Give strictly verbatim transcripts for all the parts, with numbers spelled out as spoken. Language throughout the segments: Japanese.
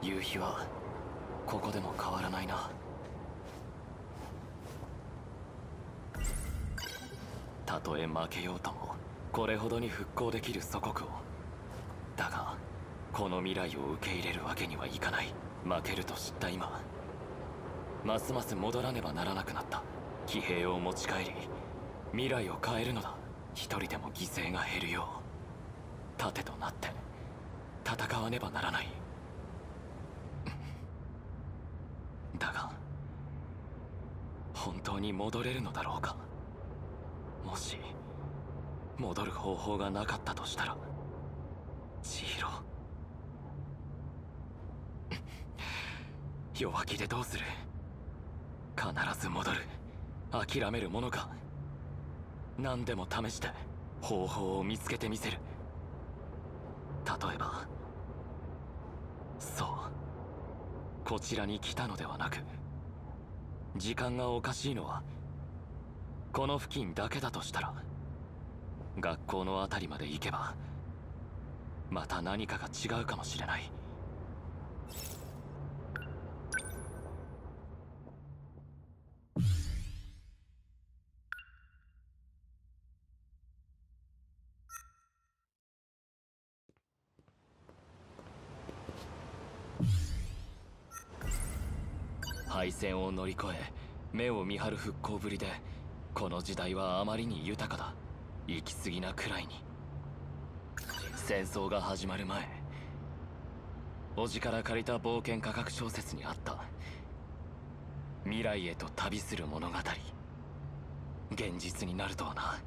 夕日はここでも変わらないな。たとえ負けようともこれほどに復興できる祖国を。だがこの未来を受け入れるわけにはいかない。負けると知った今、ますます戻らねばならなくなった。騎兵を持ち帰り未来を変えるのだ。一人でも犠牲が減るよう盾となって戦わねばならない。だが本当に戻れるのだろうか。もし戻る方法がなかったとしたら。千尋、弱気でどうする。必ず戻る。諦めるものか。何でも試して方法を見つけてみせる。例えばそう、こちらに来たのではなく、時間がおかしいのはこの付近だけだとしたら、学校のあたりまで行けばまた何かが違うかもしれない。敗戦を乗り越え目を見張る復興ぶりで、この時代はあまりに豊かだ。行き過ぎなくらいに。戦争が始まる前、叔父から借りた冒険科学小説にあった未来へと旅する物語、現実になるとはな。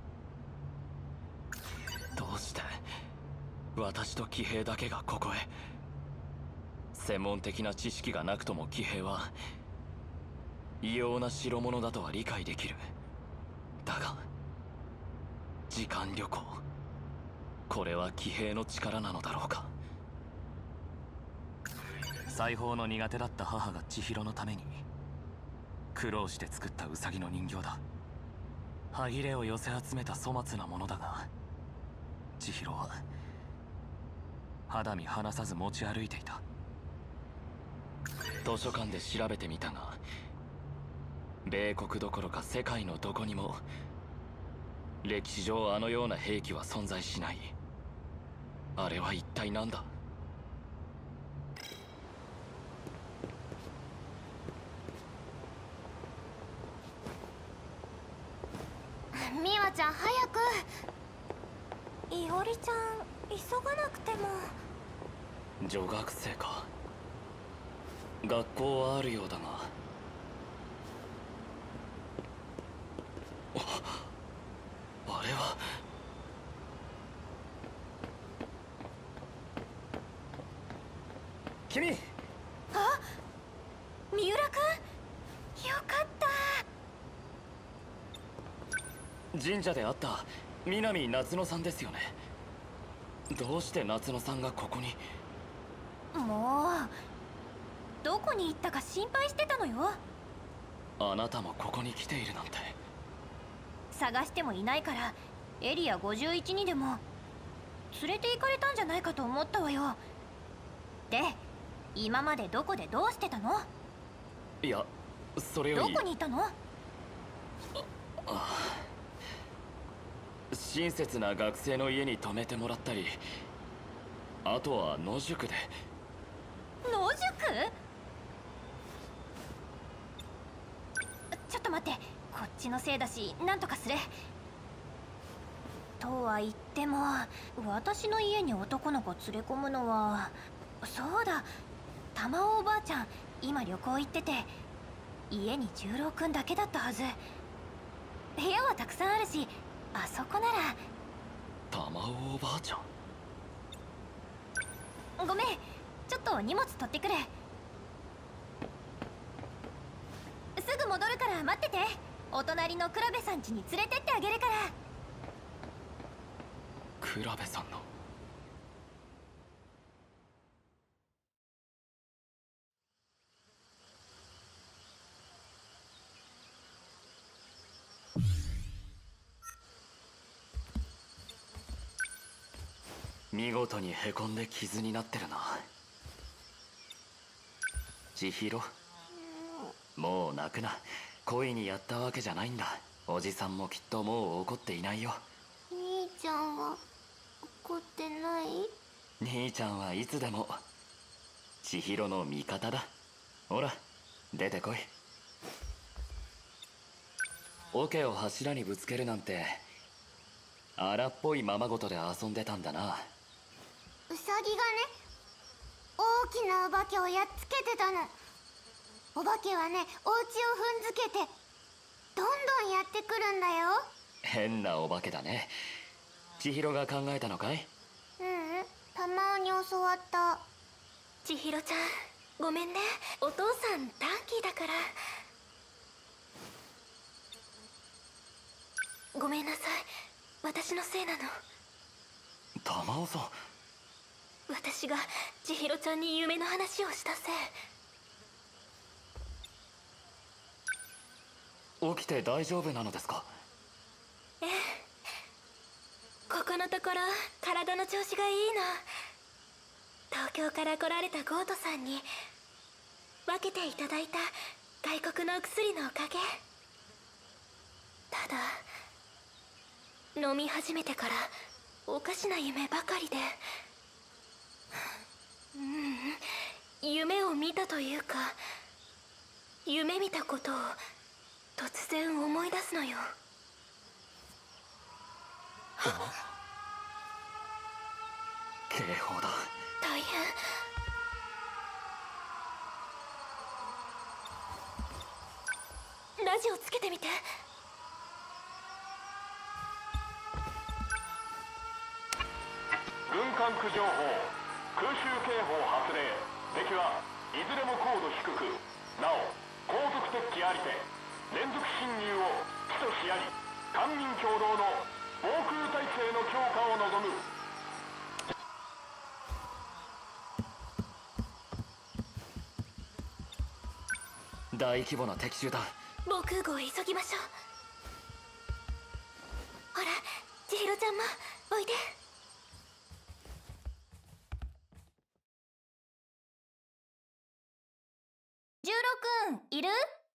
どうして私と騎兵だけがここへ。専門的な知識がなくとも騎兵は異様な代物だとは理解できる。だが時間旅行、これは騎兵の力なのだろうか。裁縫の苦手だった母が千尋のために苦労して作ったウサギの人形だ。歯切れを寄せ集めた粗末なものだが、千尋は肌身離さず持ち歩いていた。図書館で調べてみたが、米国どころか世界のどこにも歴史上あのような兵器は存在しない。あれは一体何だ。 美和ちゃん早く。いおりちゃん急がなくても。 女学生か。学校はあるようだが。あれは。君。 あ、三浦君、よかった。 神社で会った南夏乃さんですよね。どうして夏乃さんがここに。 もうどこに行ったか心配してたのよ。 あなたもここに来ているなんて。 探してもいないからエリアごじゅういちにでも連れて行かれたんじゃないかと思ったわよ。で今までどこでどうしてたの？ いや、それより。 どこにいたの？ああ、親切な学生の家に泊めてもらったり、あとは野宿で。 野宿？ちょっと待って、こっちのせいだしなんとかする。とは言っても私の家に男の子連れ込むのは。そうだ、玉尾おばあちゃん今旅行行ってて、家に十郎くんだけだったはず。部屋はたくさんあるし、あそこなら。 玉尾おばあちゃん。ごめん、ちょっと荷物取ってくる。すぐ戻るから待ってて。お隣の倉部さん家に連れてってあげるから。 倉部さんの。見事にへこんで傷になってるな。 千尋、もう泣くな。恋にやったわけじゃないんだ。おじさんもきっともう怒っていないよ。 兄ちゃんは怒ってない？ 兄ちゃんはいつでも千尋の味方だ。ほら出てこい。桶を柱にぶつけるなんて荒っぽいままごとで遊んでたんだな。 ウサギがね、大きなお化けをやっつけてたの。お化けはね、お家を踏んづけてどんどんやってくるんだよ。 変なお化けだね。千尋が考えたのかい？ ううん、たまに教わった。 千尋ちゃん、ごめんね。お父さん短気だから。ごめんなさい、私のせいなの。 玉緒さん。 私が千尋ちゃんに夢の話をしたせい。 起きて大丈夫なのですか？ ええ、ここのところ体の調子がいいの。東京から来られたゴートさんに分けていただいた外国のお薬のおかげ。ただ飲み始めてからおかしな夢ばかりで、ううん、夢を見たというか、夢見たことを突然思い出すのよ。 警報だ。 大変。ラジオつけてみて。 軍艦区情報、空襲警報発令。敵はいずれも高度低く、なお航続敵機ありて連続侵入を主としあり、官民共同の防空体制の強化を望む。 大規模な敵襲だ。 防空壕へ急ぎましょう。ほら、千尋ちゃんもおいで。 十郎くんいる？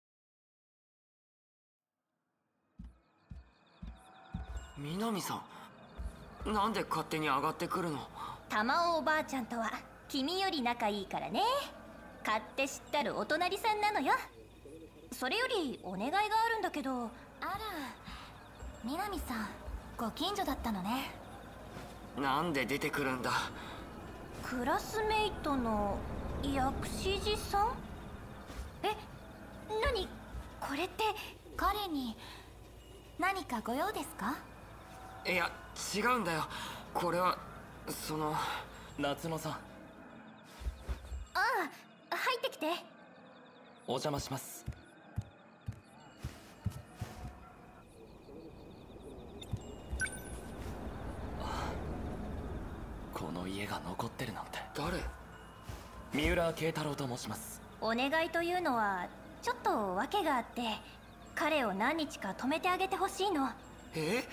南さん、なんで勝手に上がってくるの？ 玉緒おばあちゃんとは君より仲いいからね。勝手知ったるお隣さんなのよ。それよりお願いがあるんだけど。あら、南さんご近所だったのね。 なんで出てくるんだ？ クラスメイトの薬師寺さん？え、何これって。彼に何かご用ですか？ いや、違うんだよ。これはその夏野さん。 ああ、入ってきて。 お邪魔します。この家が残ってるなんて。 誰？ 三浦慶太郎と申します。 お願いというのはちょっと訳があって、彼を何日か泊めてあげてほしいの。 え？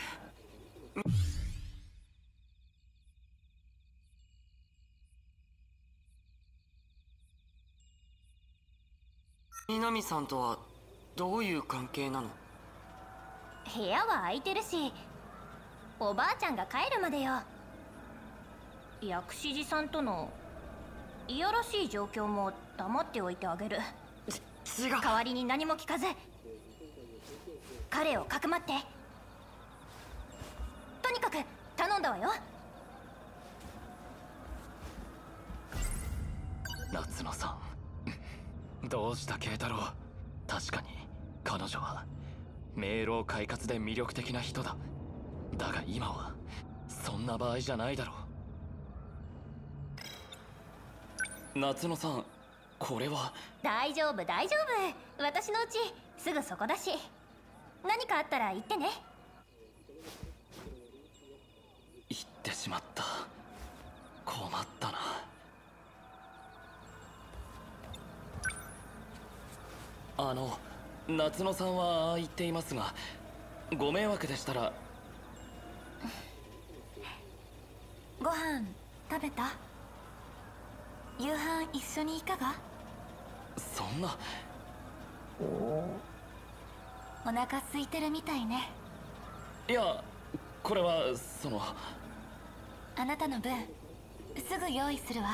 南さんとはどういう関係なの？ 部屋は空いてるし、おばあちゃんが帰るまでよ。薬師寺さんとのいやらしい状況も黙っておいてあげる。 違う。 代わりに何も聞かず彼をかくまって。とにかく頼んだわよ。 夏野さん。どうした慶太郎。確かに彼女は明朗快活で魅力的な人だ。だが今はそんな場合じゃないだろう。夏野さん、これは。 大丈夫大丈夫、私の家すぐそこだし。何かあったら言ってね。 言ってしまった。困ったな。あの夏野さんはああ言っていますが、ご迷惑でしたら。 ご飯食べた？夕飯一緒にいかが？ そんな。 お腹空いてるみたいね。 いや、これはその。 あなたの分すぐ用意するわ。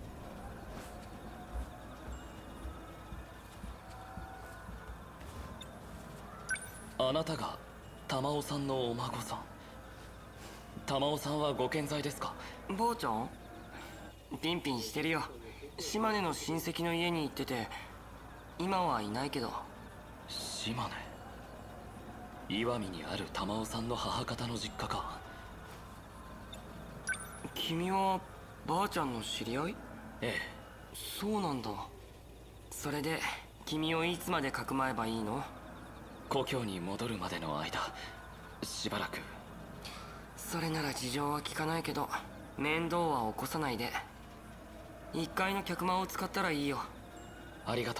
あなたが玉緒さんのお孫さん。玉緒さんはご健在ですか？ ばあちゃんピンピンしてるよ。島根の親戚の家に行ってて、今はいないけど。 島根、石見にある玉緒さんの母方の実家か。 君はばあちゃんの知り合い？ ええ。 そうなんだ。それで君をいつまでかくまえばいいの？ 故郷に戻るまでの間、しばらく。 それなら事情は聞かないけど、面倒は起こさないで。一階の客間を使ったらいいよ。 ありがと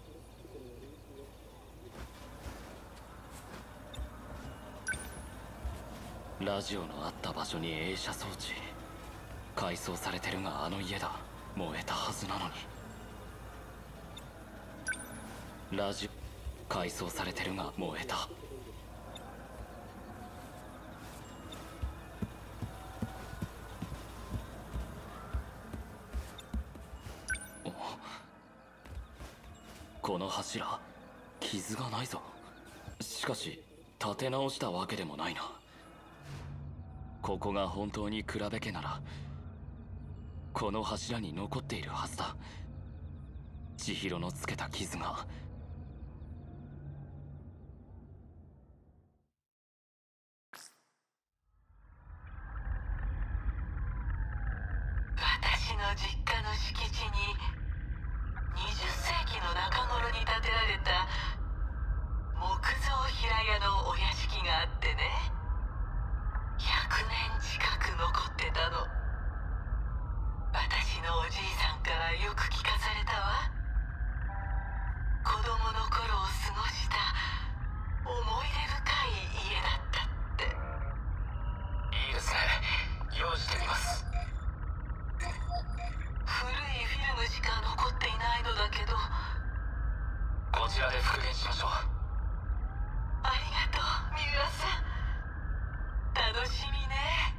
う。ラジオのあった場所に映写装置。改装されてるがあの家だ。燃えたはずなのに。ラジオ改装されてるが燃えた。この柱、傷がないぞ。しかし立て直したわけでもないな。ここが本当に比べ家なら、この柱に残っているはずだ。千尋のつけた傷が。 私の実家の敷地ににじゅっせいきの中頃に建てられた木造平屋のお屋敷があってね、ひゃくねん近く残ってたの。私のおじいさんからよく聞かされたわ。子供の頃を過ごした思い出深い家だったって。いいですね、用意してみます。古いフィルムしか残っていないのだけど。こちらで復元しましょう。ありがとう、三浦さん。楽しみね。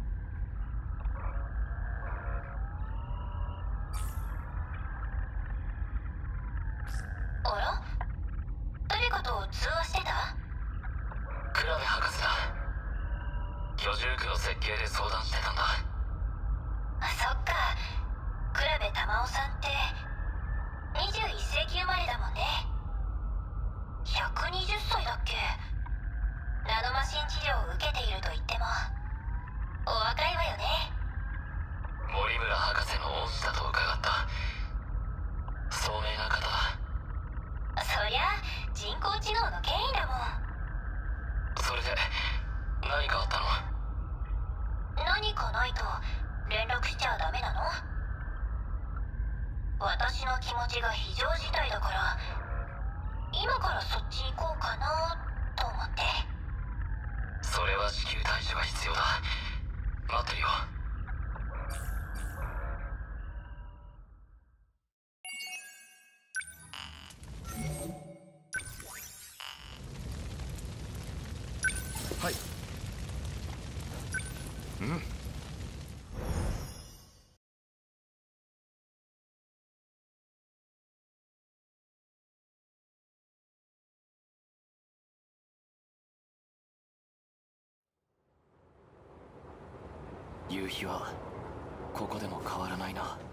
あら、誰かと通話してた？ クラベ博士だ。居住区の設計で相談してたんだ。 そっか、倉部玉緒さんってにじゅういっせいき生まれだもんね。ひゃくにじゅっさいだっけ？ナノマシン治療を受けていると言ってもお若いわよね。 森村博士の恩師だと伺った。聡明な方だ。 そりゃ人工知能の権威だもん。 それで何かあったの？ 何かないと連絡しちゃダメなの？私の気持ちが非常事態だから、今からそっち行こうかなと思って。 それは至急対処が必要だ。待ってるよ。 はい。うん。 夕日はここでも変わらないな。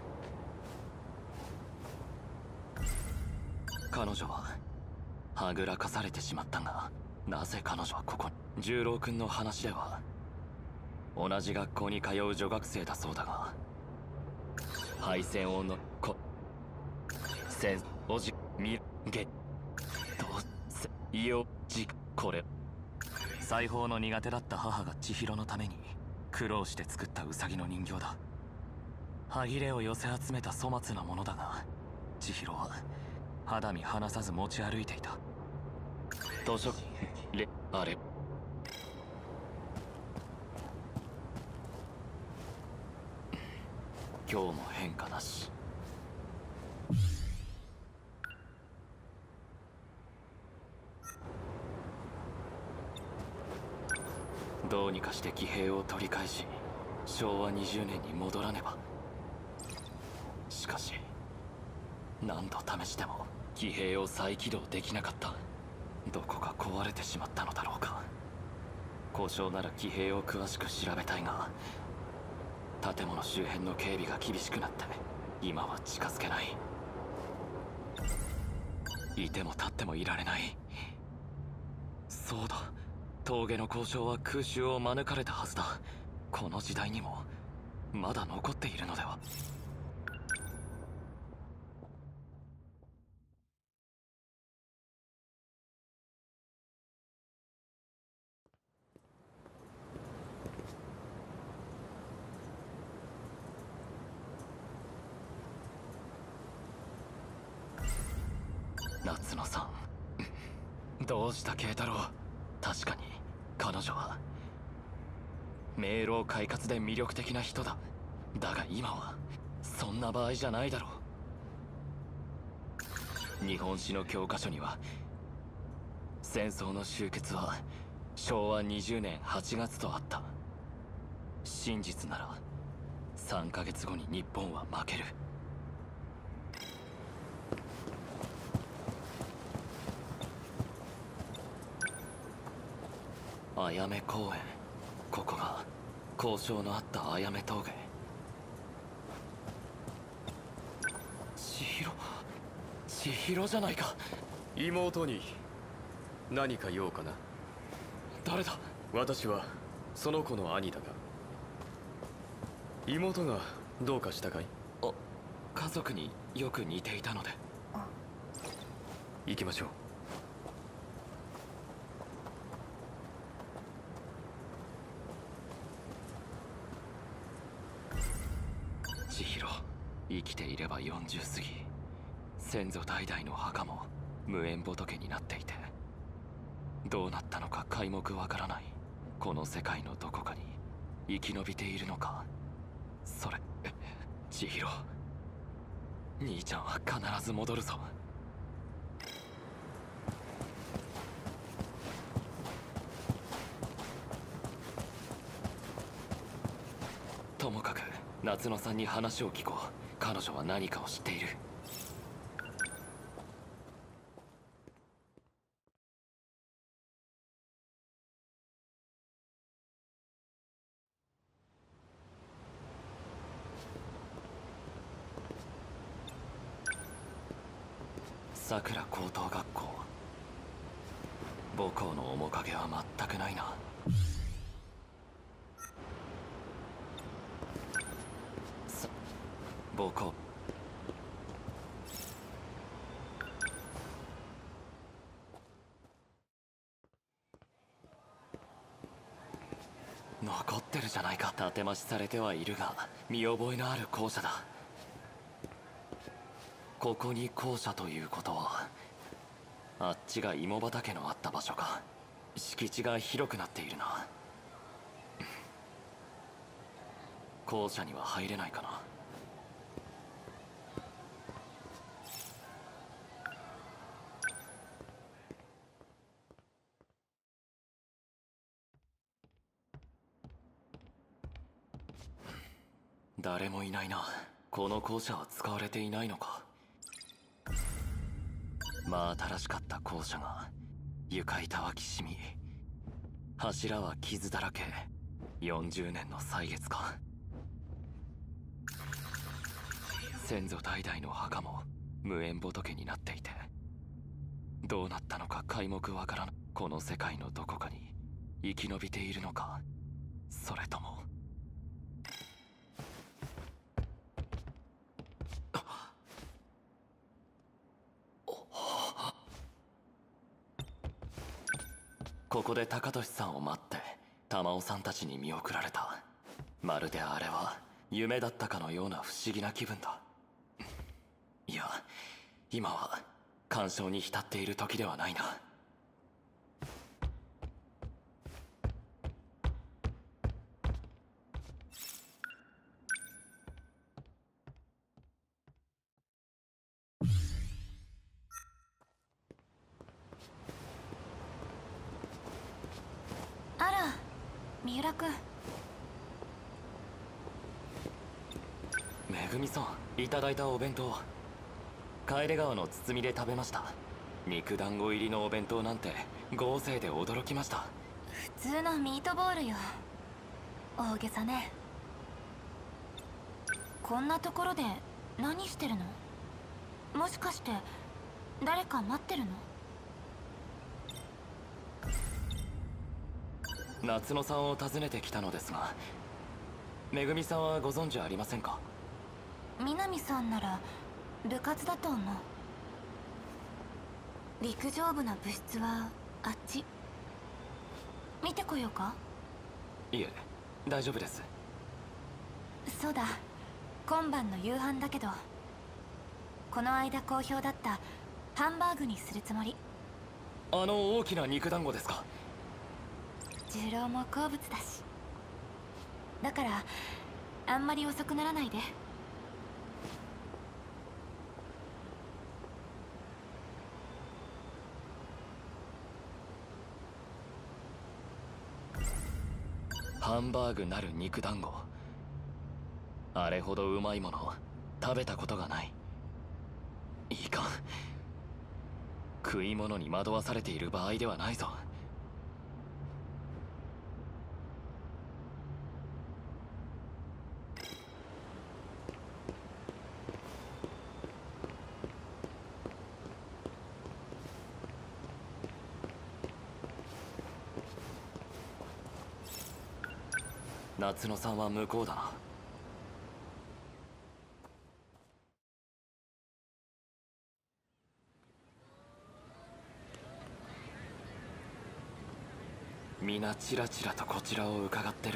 彼女ははぐらかされてしまったが、なぜ彼女はここに？十郎君の話では同じ学校に通う女学生だそうだが、敗戦をのこせんおじみげどうせいよじこれ裁縫の苦手だった母が千尋のために苦労して作ったウサギの人形だ。歯切れを寄せ集めた粗末なものだが、千尋は肌身離さず持ち歩いていた。図書れあれ今日も変化なし。 どうにかして騎兵を取り返ししょうわにじゅうねんに戻らねば。しかし何度試しても騎兵を再起動できなかった。どこか壊れてしまったのだろうか。故障なら騎兵を詳しく調べたいが、建物周辺の警備が厳しくなって今は近づけない。いても立ってもいられない。そうだ、峠の交渉は空襲を免れたはずだ。この時代にもまだ残っているのでは。夏野さん、どうした慶太郎。確かに彼女は迷路快活で魅力的な人だ。だが今はそんな場合じゃないだろう。日本史の教科書には戦争の終結はしょうわにじゅうねんはちがつとあった。真実ならさんかげつごに日本は負ける。あやめ公園、ここが交渉のあったあやめ峠。千尋、千尋じゃないか。 妹に何か用かな。 誰だ。 私はその子の兄だが、妹がどうかしたかい。 あ、家族によく似ていたので。 行きましょう。 千尋、生きていればよんじゅう過ぎ。先祖代々の墓も無縁仏になっていて、どうなったのか皆目わからない。この世界のどこかに生き延びているのか。それ、千尋、兄ちゃんは必ず戻るぞ。ともかく夏野さんに話を聞こう。彼女は何かを知っている。桜高等学校、母校の面影は全くないな。さ、母校。残ってるじゃないか。建て増しされてはいるが見覚えのある校舎だ。ここに校舎ということは、あっちが芋畑のあった場所か。敷地が広くなっているな。校舎には入れないかな。誰もいないな。この校舎は使われていないのか。まあ新しかった校舎が床板はきしみ、柱は傷だらけ。よんじゅうねんの歳月か。先祖代々の墓も無縁仏になっていて、どうなったのか皆目わからない。この世界のどこかに生き延びているのか、それとも。ここで高俊さんを待って玉緒さんたちに見送られた。まるであれは夢だったかのような不思議な気分だ。いや、今は感傷に浸っている時ではないな。 あら、 三浦君。 めぐみさん、いただいたお弁当楓川の包みで食べました。肉団子入りのお弁当なんて豪勢で驚きました。 普通のミートボールよ。大げさね。こんなところで何してるの？もしかして誰か待ってるの？ 夏野さんを訪ねてきたのですが、めぐみさんはご存知ありませんか？ 南さんなら部活だと思う。陸上部の部室はあっち。見てこようか？ いえ、大丈夫です。 そうだ、今晩の夕飯だけど、この間好評だったハンバーグにするつもり。 あの大きな肉団子ですか？ 重郎も好物だし。だからあんまり遅くならないで。 ハンバーグなる肉団子、あれほどうまいもの食べたことがない。いかん、食い物に惑わされている場合ではないぞ。夏野さんは向こうだな。皆チラチラとこちらを伺ってる。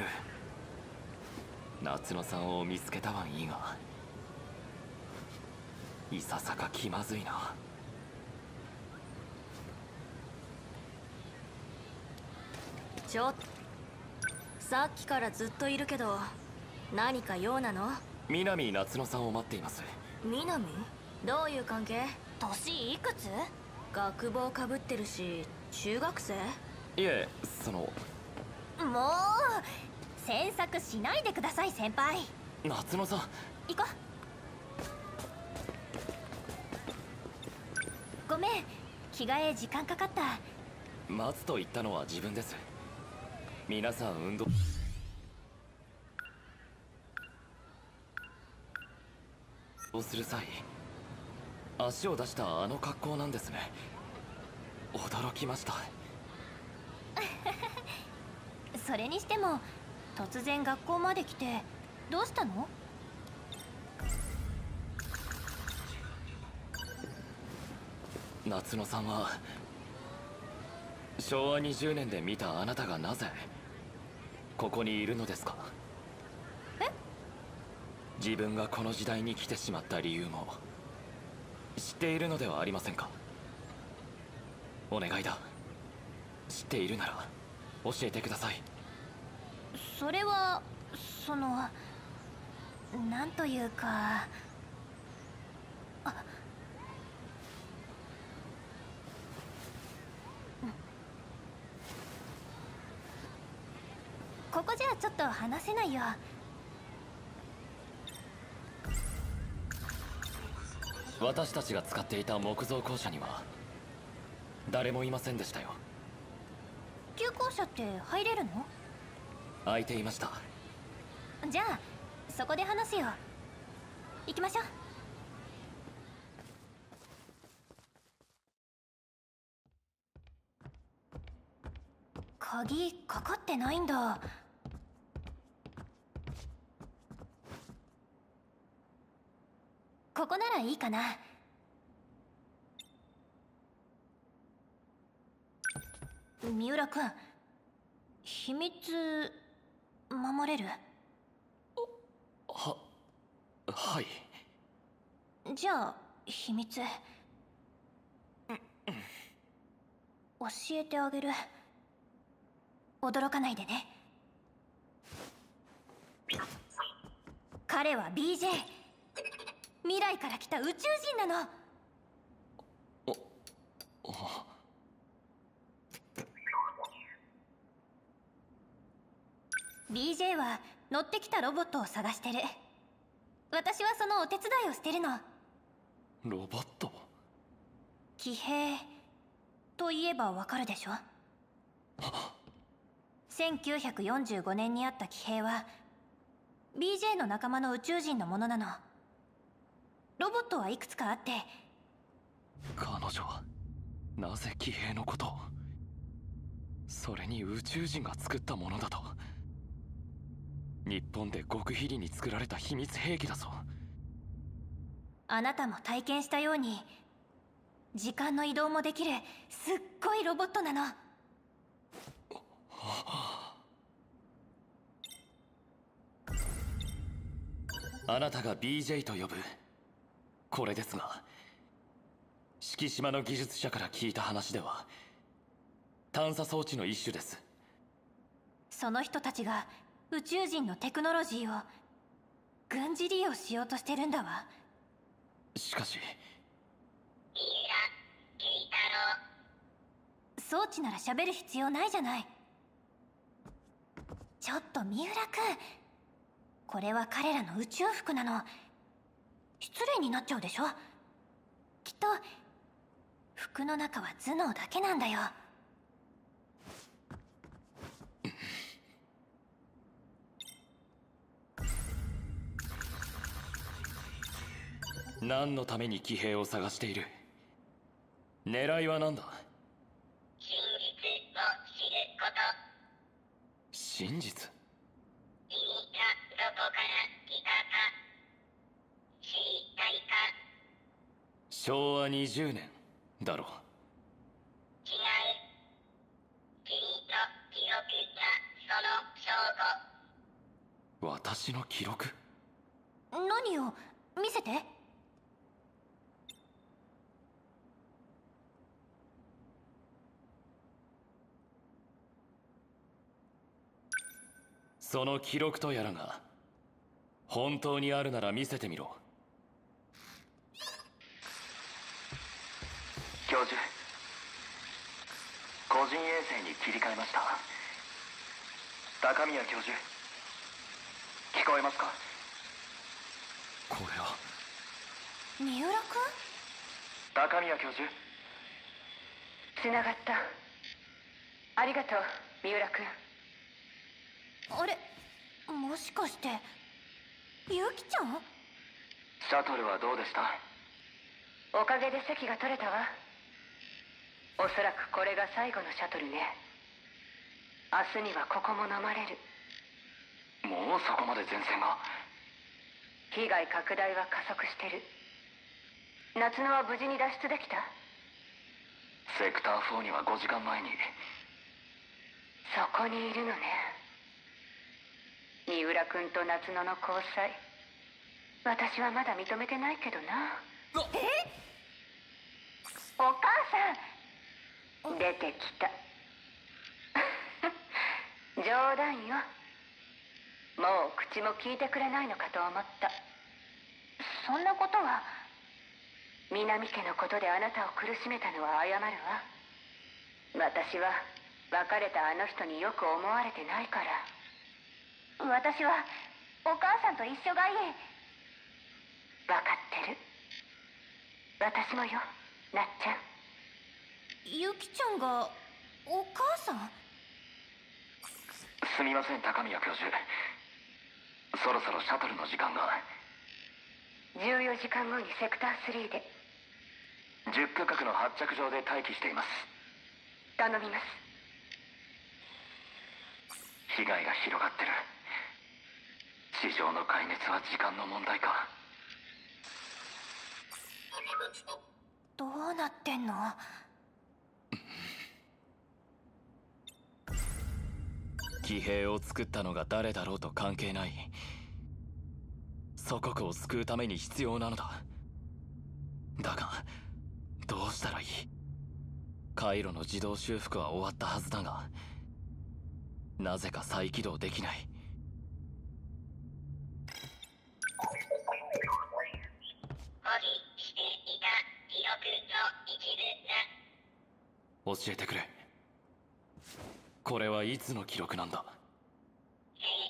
夏野さんを見つけたはいいが、いささか気まずいな。 ちょっと、さっきからずっといるけど何か用なの？ 南夏野さんを待っています。 南？どういう関係？ 年いくつ？ 学帽かぶってるし中学生？ いえ、その。 もう詮索しないでください先輩。 夏野さん、 行こう。ごめん、着替え時間かかった。 待つと言ったのは自分です。皆さん運動をする際、足を出したあの格好なんですね。驚きました。 それにしても突然学校まで来てどうしたの？ 夏野さんはしょうわにじゅうねんで見たあなたがなぜここにいるのですか？ え？ 自分がこの時代に来てしまった理由も知っているのではありませんか？お願いだ、知っているなら教えてください。 それはそのなんというか、あ、ここじゃちょっと話せないよ。 私たちが使っていた木造校舎には誰もいませんでしたよ。 旧校舎って入れるの？ 空いていました。 じゃあそこで話すよ。行きましょう。鍵かかってないんだ。ここならいいかな。三浦君、秘密守れる？ は、はい。 じゃあ秘密教えてあげる。驚かないでね。彼は ビージェー、 未来から来た宇宙人なの。 ビージェー は乗ってきたロボットを探してる。私はそのお手伝いをしてるの。 ロボット？ 騎兵といえばわかるでしょ。せんきゅうひゃくよんじゅうごねんにあった騎兵は ビージェー の仲間の宇宙人のものなの。ロボットはいくつかあって。 彼女はなぜ騎兵のことを？それに宇宙人が作ったものだと？日本で極秘裏に作られた秘密兵器だぞ。 あなたも体験したように時間の移動もできるすっごいロボットなの。 あなたが ビージェー と呼ぶこれですが、敷島の技術者から聞いた話では探査装置の一種です。 その人たちが宇宙人のテクノロジーを軍事利用しようとしてるんだわ。 しかし装置なら喋る必要ないじゃない。ちょっと三浦君、これは彼らの宇宙服なの。失礼になっちゃうでしょ。きっと服の中は頭脳だけなんだよ。 何のために騎兵を探している？狙いは何だ？ 真実を知ること。 真実？ 君がどこから来たか知りたいか？ しょうわにじゅうねんだろう。 違う。君と記録したその証拠。 私の記録？ 何を見せて。 その記録とやらが本当にあるなら見せてみろ。 教授、個人衛星に切り替えました。高宮教授、聞こえますか？ これは三浦君？ 高宮教授。 つながった。ありがとう、三浦君。 あれ、もしかしてユキちゃん？ シャトルはどうでした？ おかげで席が取れたわ。おそらくこれが最後のシャトルね。明日にはここも飲まれる。 もうそこまで前線が。 被害拡大は加速してる。夏野は無事に脱出できた？ セクターフォーにはごじかんまえに。 そこにいるのね。三浦君と夏野の交際、私はまだ認めてないけどな。 え？ お母さん出てきた。冗談よ。もう口も聞いてくれないのかと思った。そんなことは。南家のことであなたを苦しめたのは謝るわ。私は別れたあの人によく思われてないから。私はお母さんと一緒がいい。分かってる。私もよ、なっちゃん。 ユキちゃんがお母さん？ すみません、高宮教授。そろそろシャトルの時間が。 じゅうよじかんごにセクタースリーで。 じゅっ区画の発着場で待機しています。 頼みます。 被害が広がってる。地上の壊滅は時間の問題か。 どうなってんの？ 騎兵を作ったのが誰だろうと関係ない。祖国を救うために必要なのだ。だがどうしたらいい？回路の自動修復は終わったはずだが、なぜか再起動できない。 保持していた記録の一部が。 教えてくれ。これはいつの記録なんだ？ 部屋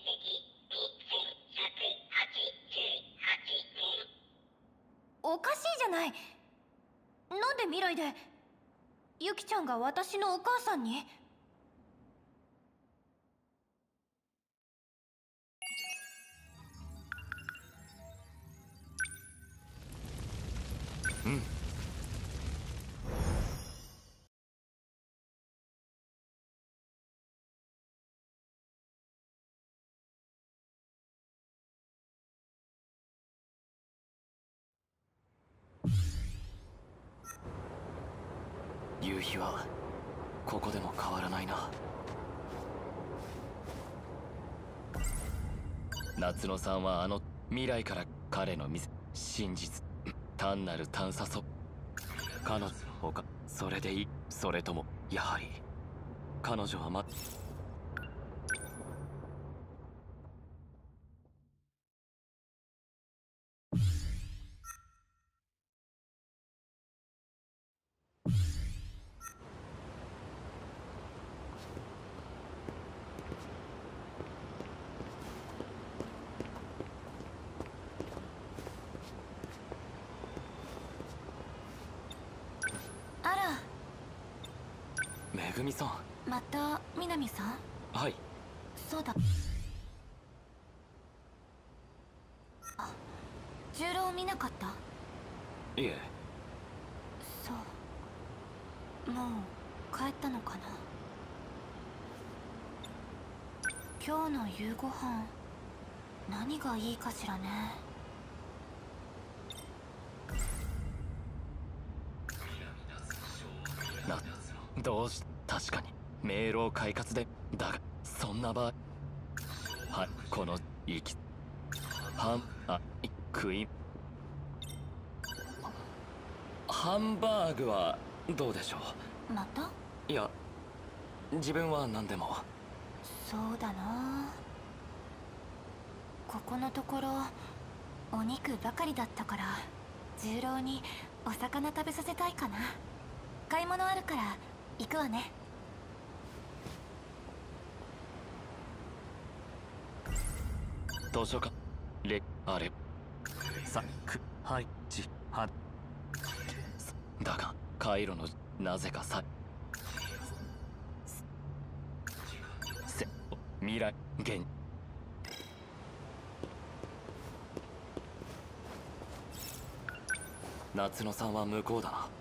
ないで。ユキちゃんが私のお母さんに。 うん。夕日はここでも変わらないな。夏野さんはあの未来から彼の見せ真実単なる探査そ彼女ほかそれでいい。それともやはり彼女はまあら、 めぐみさん。 また南さん。 はい。 そうだ。あ、重郎見なかった？ いえ。 そう、もう帰ったのかな。今日の夕ご飯何がいいかしらね。 な、どうし、確かに迷路快活で、だがそんな場合はい、このいきハンあいクイーンハンバーグはどうでしょう。また？ いや、自分は何でも。 そうだな。ここのところお肉ばかりだったから重郎にお魚食べさせたいかな。買い物あるから行くわね。 図書館レあれさくはいちはだが回路のなぜかさせ未来現夏野さんは向こうだな。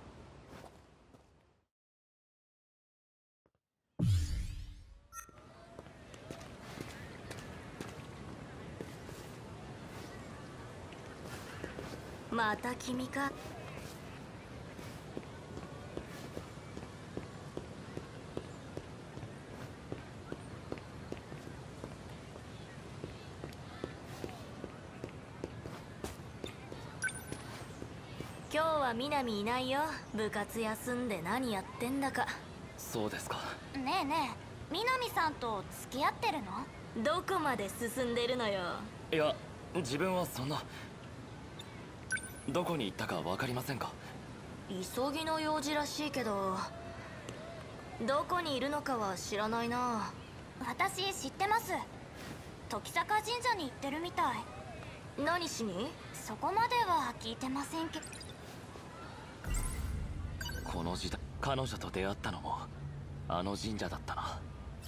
また君か。今日は南いないよ。部活休んで何やってんだか。 そうですか。 ねえねえ、南さんと付き合ってるの？ どこまで進んでるのよ。 いや、自分はそんな。どこに行ったか分かりませんか？ 急ぎの用事らしいけど、どこにいるのかは知らないな。 私知ってます。時坂神社に行ってるみたい。 何しに？ そこまでは聞いてませんけど。 この時代彼女と出会ったのもあの神社だったな。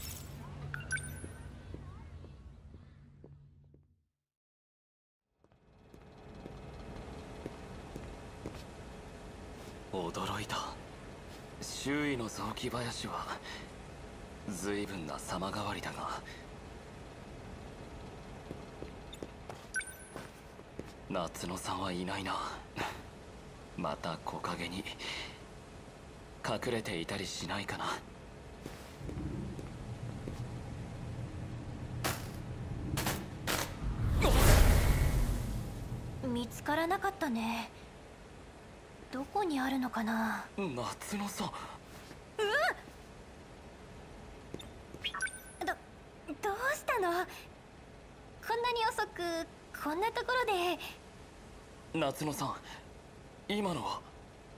驚いた。周囲の雑木林は随分な様変わりだが、夏野さんはいないな。また木陰に隠れていたりしないかな。 見つからなかったね。どこにあるのかな。 夏野さん。 ど、どうしたの？こんなに遅くこんなところで。 夏野さん、今のは。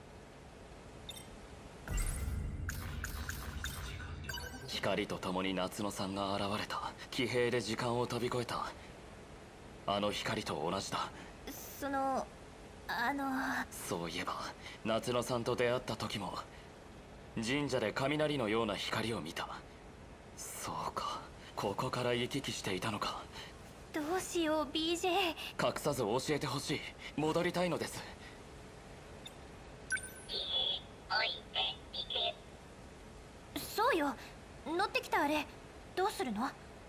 光と共に夏野さんが現れた。騎兵で時間を飛び越えたあの光と同じだ。 そのあのそういえば夏野さんと出会った時も神社で雷のような光を見た。そうか、ここから行き来していたのか。 どうしよう ビージェー。 隠さず教えてほしい。戻りたいのです。 そうよ、乗ってきたあれどうするの？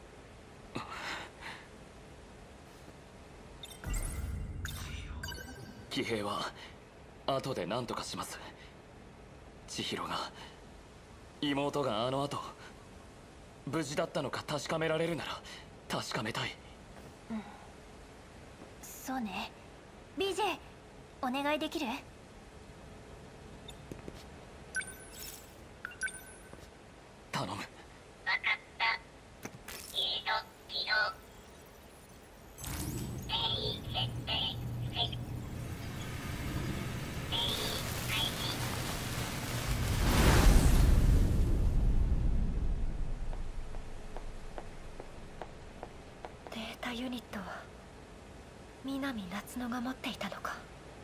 騎兵は後で何とかします。千尋が、妹があの後無事だったのか確かめられるなら確かめたい。 うん、そうね。 ビージェー お願いできる？ 頼む。 データユニットは南夏野が持っていたのか。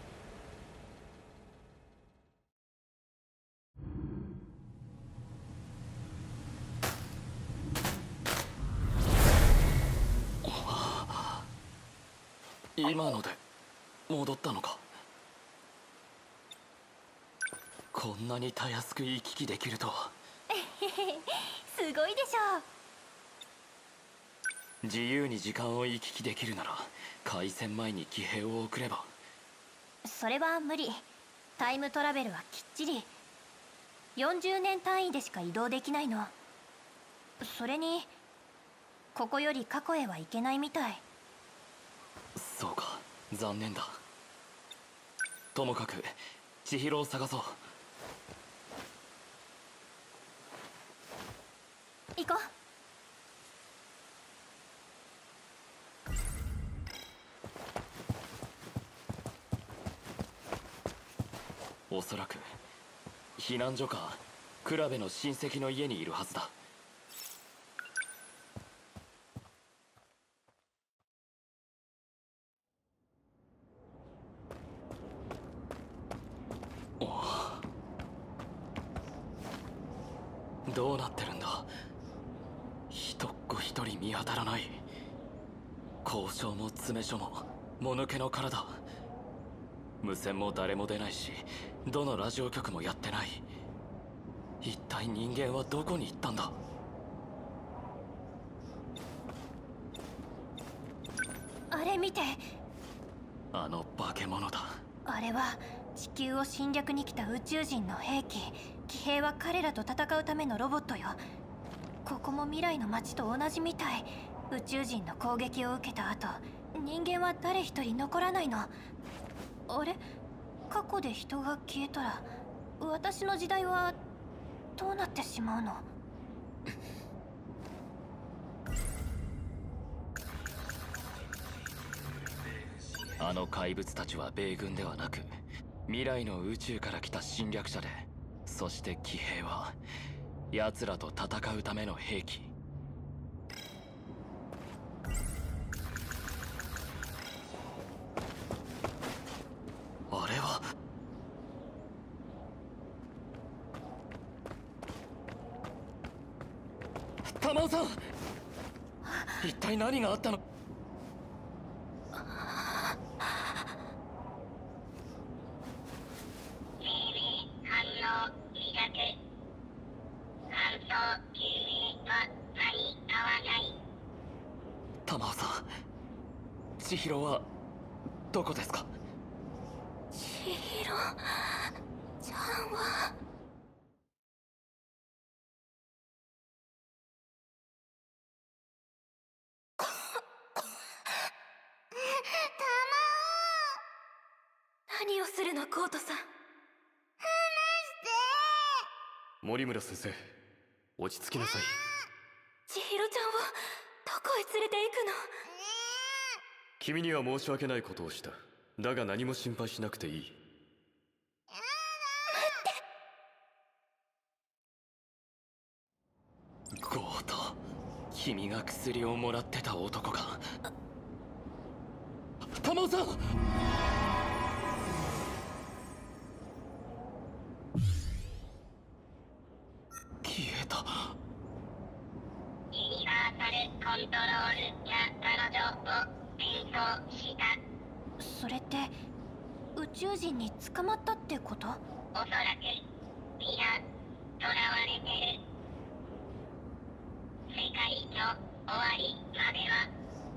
今ので戻ったのか。こんなにたやすく行き来できるとは。 すごいでしょう。自由に時間を行き来できるなら開戦前に騎兵を送れば。 それは無理。タイムトラベルはきっちりよんじゅうねん単位でしか移動できないの。それにここより過去へは行けないみたい。 そうか、残念だ。ともかく千尋を探そう。 行こう。おそらく避難所かクラベの親戚の家にいるはずだ。どうなってるんだ。一っ子一人見当たらない。交渉も詰め所ももぬけの体。無線も誰も出ないし、どのラジオ局もやってない。一体人間はどこに行ったんだ。 あれ見て。 あの化け物だ。 あれは地球を侵略に来た宇宙人の兵器。騎兵は彼らと戦うためのロボットよ。ここも未来の街と同じみたい。宇宙人の攻撃を受けた後、人間は誰一人残らないの。あれ、過去で人が消えたら私の時代はどうなってしまうの？ あの怪物たちは米軍ではなく未来の宇宙から来た侵略者で、そして騎兵は奴らと戦うための兵器。あれは玉尾さん、一体何があったの？玉尾さん、千尋はどこですか？ 千尋ちゃんは。何をするのコートさん。 森村先生、落ち着きなさい。 千尋ちゃんをどこへ連れて行くの？ 君には申し訳ないことをした。だが何も心配しなくていい。 ゴート、君が薬をもらってた男が。玉尾さん！ それって宇宙人に捕まったってこと？ おそらく皆囚われてる。世界の終わりまでは。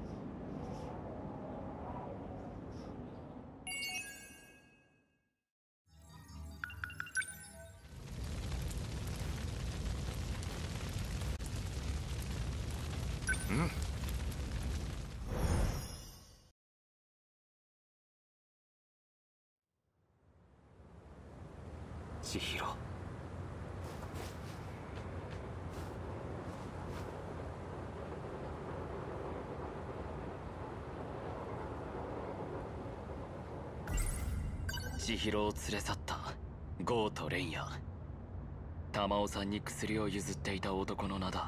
うん千尋。千尋を連れ去ったゴーとレンや玉緒さんに薬を譲っていた男の名だ。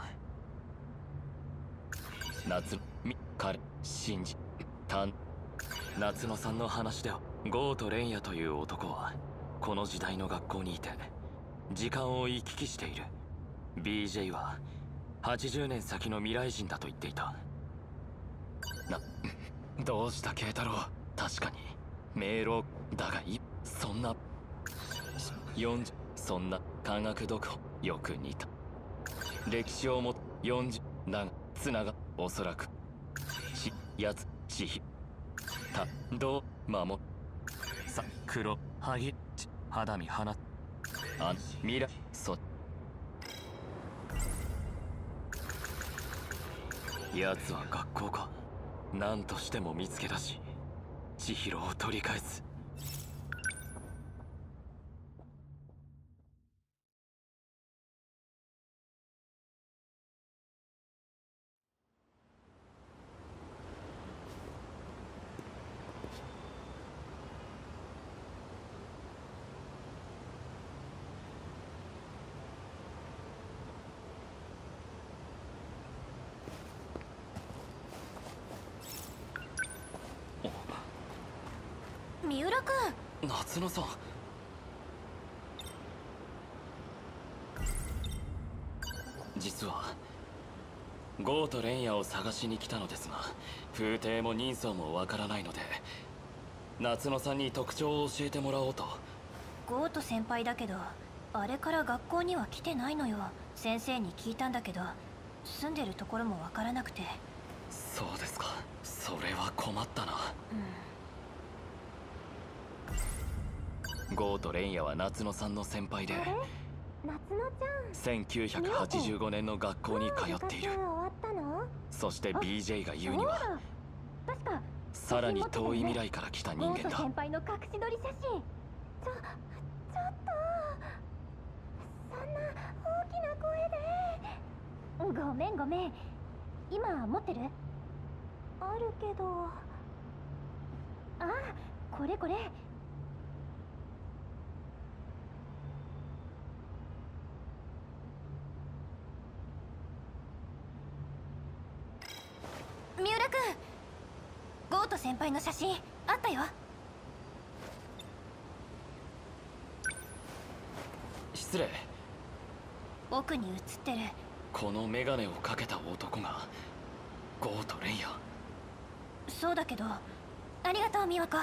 夏み彼信じた夏野さんの話ではゴーとレンヤという男はこの時代の学校にいて時間を行き来している。 ビージェー ははちじゅうねん先の未来人だと言っていた。などうした慶太郎。確かに迷路だがいそんなよんじゅうそんな科学読本よく似た歴史をもよんじゅうだがつながおそらくしやつちひたどう守さ黒はぎち肌身花あ未来そ奴は学校か。何としても見つけ出し千尋を取り返す。 三浦君。 夏野さん。実はゴーとレンヤを探しに来たのですが、風体も人相もわからないので夏野さんに特徴を教えてもらおうと。 ゴート先輩だけどあれから学校には来てないのよ。先生に聞いたんだけど住んでるところもわからなくて。 そうですか。それは困ったな。 うん。 ゴーとレンヤは夏野さんの先輩で夏野ちゃんせんきゅうひゃくはちじゅうごねんの学校に通っている。 終わったの？ そして ビージェー が言うには確かさらに遠い未来から来た人間ゴートだ。 先輩の隠し撮り写真。ちょちょっとそんな大きな声で。ごめんごめん。今持ってる？あるけど。あ、これこれ。 三浦君、ゴート先輩の写真あったよ。 失礼。 奥に写ってる。 このメガネをかけた男がゴーとレンヤ。 そうだけど、ありがとう美和子。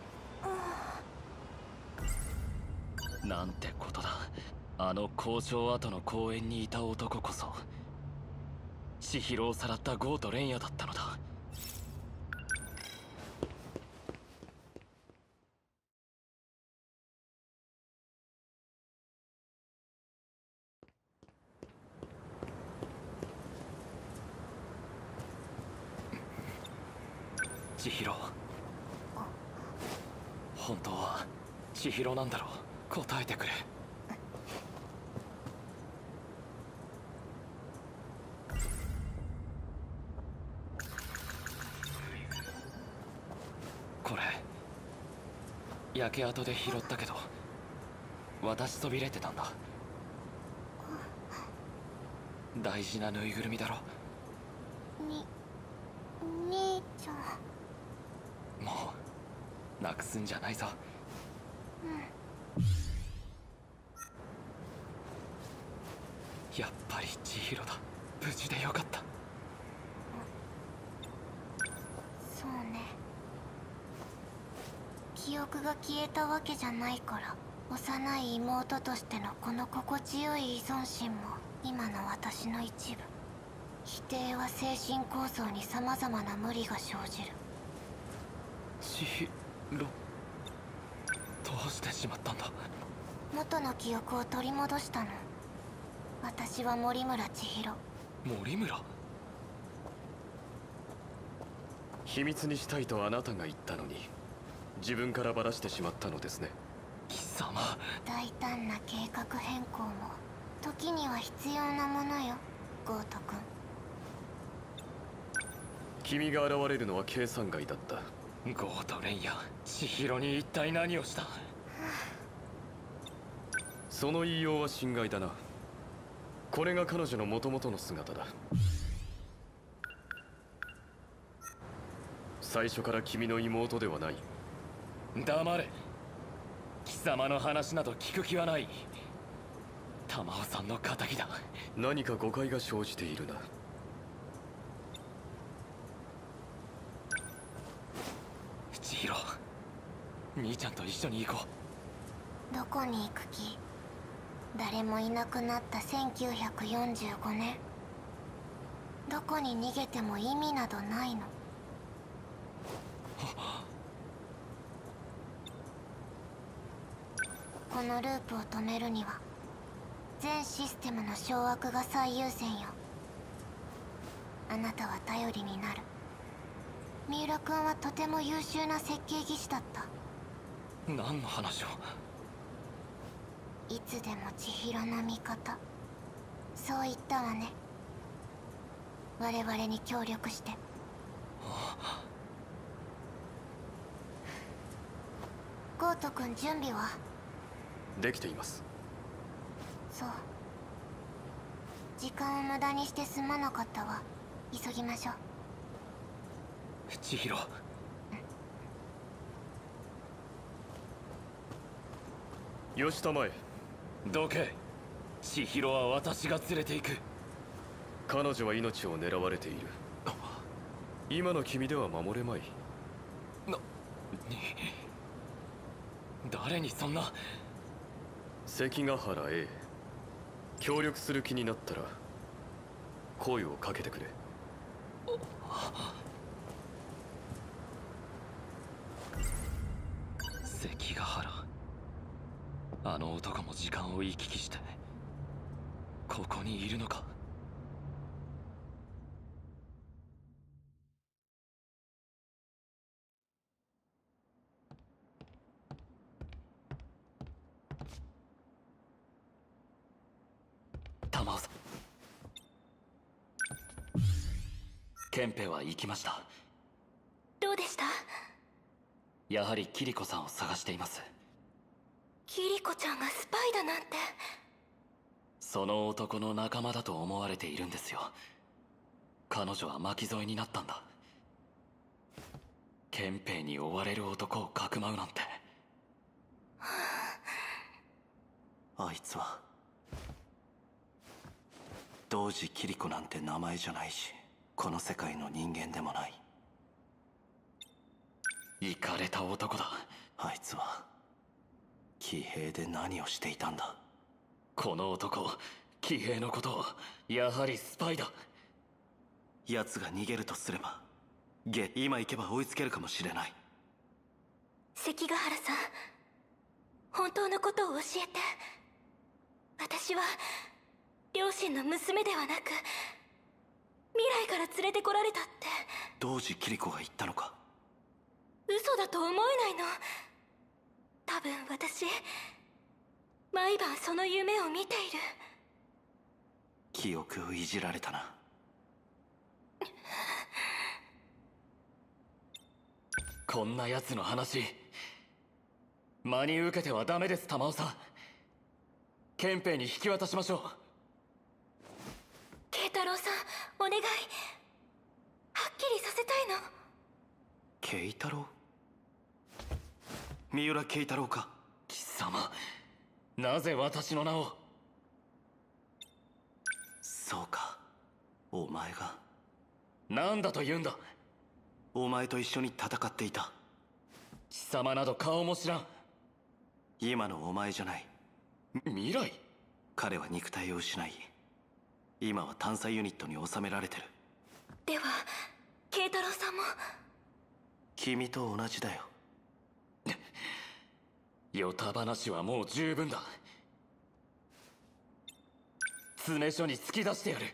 なんてことだ。あの交渉後の公園にいた男こそ千尋をさらったゴーとレンヤだったのだ。千尋、本当は千尋なんだろう。答えてくれ。これ焼け跡で拾ったけど渡しそびれてたんだ。大事なぬいぐるみだろ。 に兄ちゃん。 もうなくすんじゃないぞ。やっぱり千尋だ。無事でよかった。 記憶が消えたわけじゃないから、幼い妹としてのこの心地よい依存心も今の私の一部。否定は精神構造に様々な無理が生じる。 千尋、どうしてしまったんだ。 元の記憶を取り戻したの。私は森村千尋。 森村？ 秘密にしたいとあなたが言ったのに、自分からばらしてしまったのですね。 貴様。 大胆な計画変更も時には必要なものよ、ゴート君。 君が現れるのは計算外だった。 ゴートレンや千尋に一体何をした？ その言いようは心外だな。これが彼女の元々の姿だ。最初から君の妹ではない。 黙れ。貴様の話など聞く気はない。玉緒さんの仇だ。 何か誤解が生じているな。 千尋、兄ちゃんと一緒に行こう。どこに行く気？誰もいなくなったせんきゅうひゃくよんじゅうごねん。どこに逃げても意味などないの。このループを止めるには全システムの掌握が最優先よ。あなたは頼りになる。三浦君はとても優秀な設計技師だった。 何の話を？ いつでも千尋の味方、そう言ったわね。我々に協力して。ゴート君、準備は？ できています。 そう。時間を無駄にしてすまなかったわ。急ぎましょう。 千尋。 吉田前。 どけ。千尋は私が連れて行く。 彼女は命を狙われている。今の君では守れまい。 な、に、誰にそんな。 関ヶ原 A、 協力する気になったら声をかけてくれ。 関ヶ原、あの男も時間を行き来してここにいるのか。玉緒さん、憲兵は行きました。 どうでした？ やはりキリコさんを探しています。 キリコちゃんがスパイだなんて。 その男の仲間だと思われているんですよ。彼女は巻き添えになったんだ。憲兵に追われる男をかくまうなんて。 あいつは同時キリコなんて名前じゃないし、この世界の人間でもない。 イカれた男だ。 あいつは騎兵で何をしていたんだ。 この男、騎兵のことをやはりスパイだ。 奴が逃げるとすればゲ今行けば追いつけるかもしれない。 関ヶ原さん、本当のことを教えて。私は両親の娘ではなく未来から連れてこられたって。 同時キリコが言ったのか。 嘘だと思えないの。多分私毎晩その夢を見ている。 記憶をいじられたな。 こんな奴の話真に受けてはダメです。玉緒さん、憲兵に引き渡しましょう。 慶太郎さん、お願い。はっきりさせたいの。 慶太郎？三浦慶太郎か。 貴様、なぜ私の名を。 そうか、お前が。 何だと言うんだ。 お前と一緒に戦っていた。 貴様など顔も知らん。 今のお前じゃない。 未来？ 彼は肉体を失い、今は探査ユニットに収められてる。 では慶太郎さんも。 君と同じだよ。 ヨタ話はもう十分だ。詰め所に突き出してやる。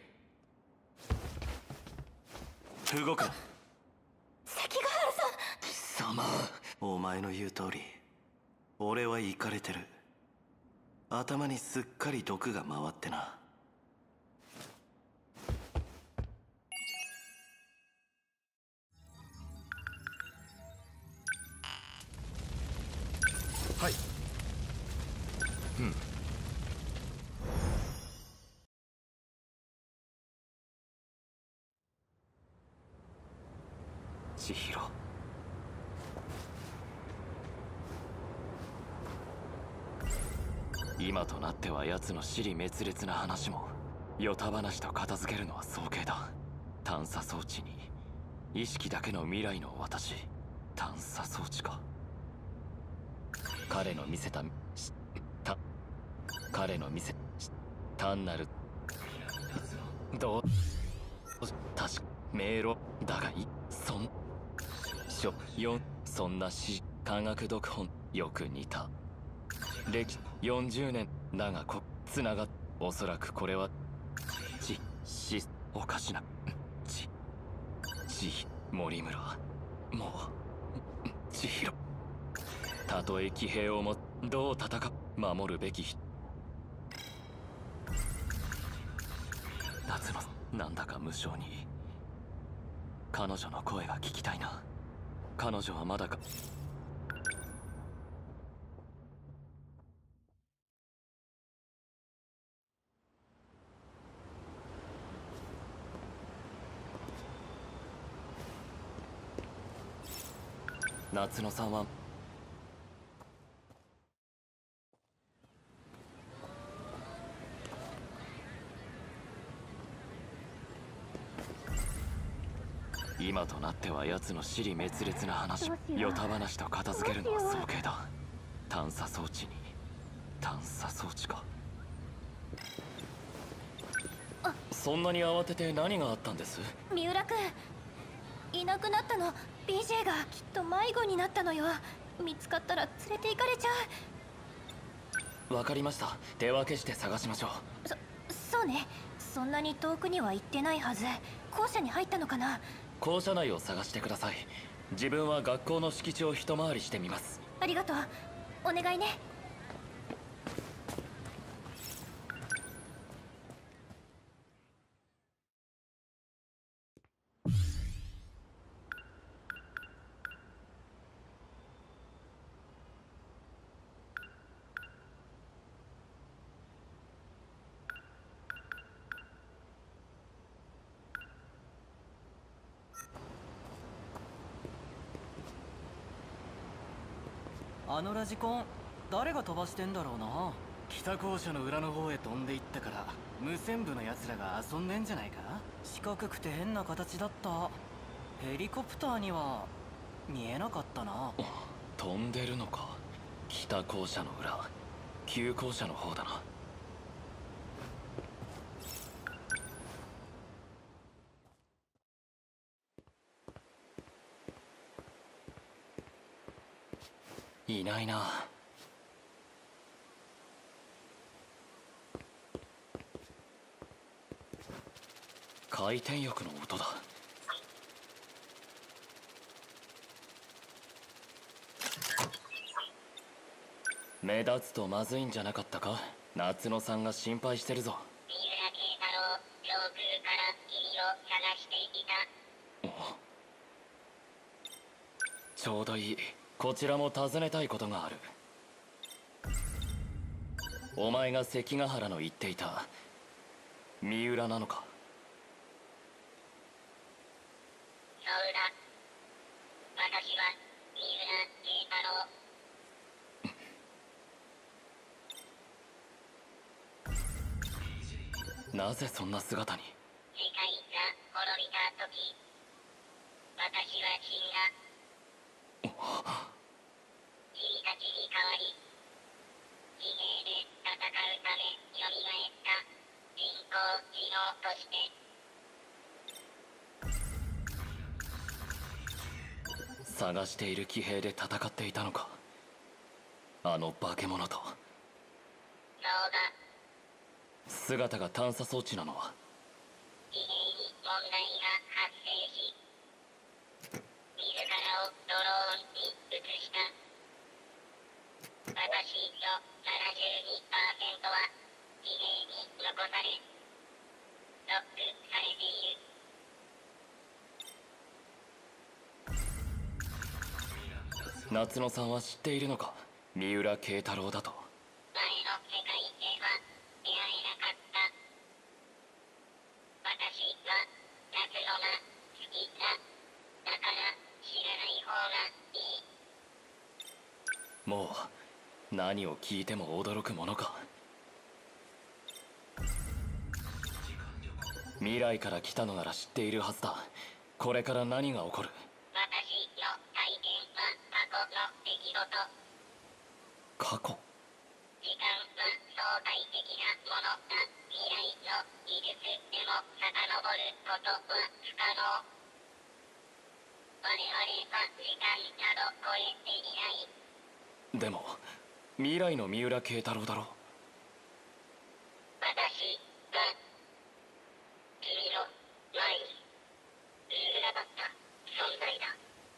動くな。 関ヶ原さん。 貴様。 お前の言う通り、俺はイカれてる。頭にすっかり毒が回ってな。 はい。うん。千尋。今となっては奴の支離滅裂な話もヨタ話と片付けるのは早計だ。探査装置に意識だけの未来の私。探査装置か。彼の見せたた彼の見せ単なるどう確か迷路だがいそんしょよんそんなし科学読本よく似た歴よんじゅうねんだがこつながっおそらくこれはちしおかしなちち森村もう千尋たとえ騎兵をもどう戦う守るべき夏のなんだか無性に彼女の声が聞きたいな。彼女はまだか。夏野さんは今となっては奴の支離滅裂な話ヨタ話と片付けるのは早計だ。探査装置に探査装置か。そんなに慌てて何があったんです？ 三浦君いなくなったの。 ビージェー がきっと迷子になったのよ。見つかったら連れて行かれちゃう。わかりました。手分けして探しましょう。 そそうね。そんなに遠くには行ってないはず。校舎に入ったのかな。 校舎内を探してください。自分は学校の敷地を一回りしてみます。 ありがとう。お願いね。 あのラジコン誰が飛ばしてんだろうな。北校舎の裏の方へ飛んでいったから無線部のやつらが遊んでんじゃないか。四角くて変な形だった。ヘリコプターには見えなかったな。 飛んでるのか。北校舎の裏旧校舎の方だな。いないな。回転翼の音だ。目立つとまずいんじゃなかったか。夏野さんが心配してるぞ。 三浦慶太郎、上空から君を探していた。 ちょうどいい。こちらも尋ねたいことがある。お前が関ヶ原の言っていた三浦なのか。 そうだ。私は三浦慶太郎。 なぜそんな姿に。 世界が滅びた時、私は死んだ。 探している騎兵で戦っていたのか、あの化け物と。 そうだ。 姿が探査装置なのは騎兵に問題が発生し、自らをドローンに移した。私の ななじゅうにパーセント は騎兵に残され、ロックされている。 夏野さんは知っているのか、三浦慶太郎だと。 前の世界では出会えなかった。私は夏野が好きだ。だから知らない方がいい。 もう何を聞いても驚くものか。未来から来たのなら知っているはずだ。これから何が起こる？ 私の体験は過去の出来事。 過去？ 時間は相対的なものだ。未来の技術でも遡ることは不可能。我々は時間など超えていない。 でも未来の三浦慶太郎だろ。 私が君の前にいるなかった存在だ。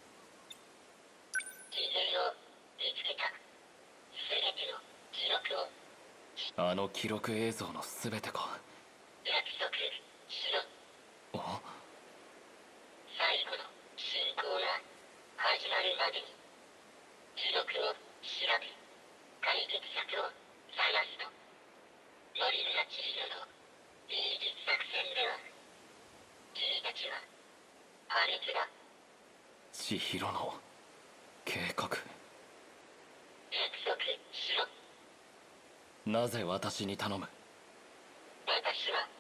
騎兵を見つけた。全ての記録を。 あの記録映像の全てか。 約束しろ。 あ？ 最後の進行が始まるまでに記録を調べ、解決策を探すと。森村千尋の芸術作戦では君たちは破滅だ。 千尋の計画。 約束しろ。 なぜ私に頼む？ 私は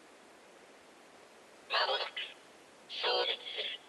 間もなく消滅する。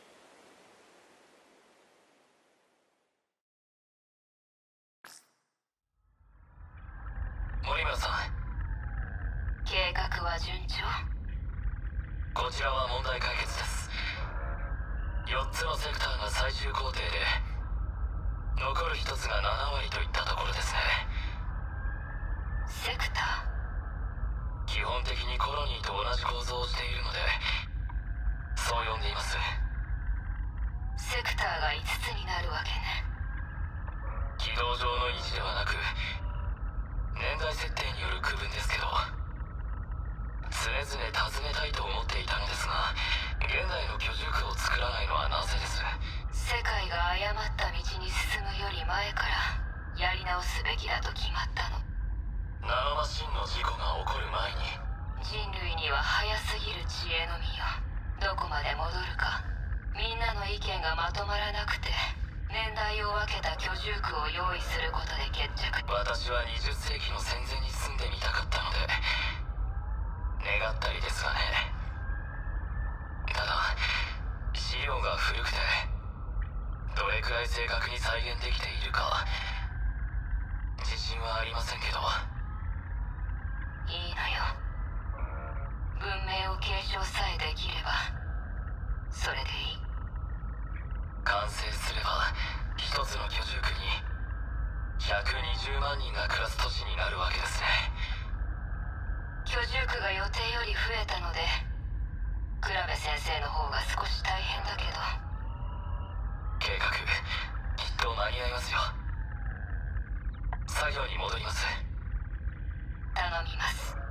森村さん。 計画は順調？ こちらは問題解決です。よっつのセクターが最終工程で、残るひとつがななわりといったところですね。 セクター？ 基本的にコロニーと同じ構造をしているので、そう呼んでいます。 セクターがいつつになるわけね。 軌道上の維持ではなく、年代設定による区分ですけど、常々尋ねたいと思っていたのですが、現代の居住区を作らないのはなぜです？ 世界が誤った道に進むより前からやり直すべきだと決まったの。 ナノマシンの事故が起こる前に。 人類には早すぎる知恵の実よ。どこまで戻るか。みんなの意見がまとまらなくて、年代を分けた居住区を用意することで決着。 私はにじゅっせいきの戦前に住んでみたかったので、願ったりですがね。ただ資料が古くて、どれくらい正確に再現できているか自信はありませんけど。 いいのよ。文明を継承さえできればそれでいい。 完成すれば一つの居住区にひゃくにじゅうまんにんが暮らす都市になるわけですね。 居住区が予定より増えたので、倉部先生の方が少し大変だけど。 計画きっと間に合いますよ。作業に戻ります。 頼みます。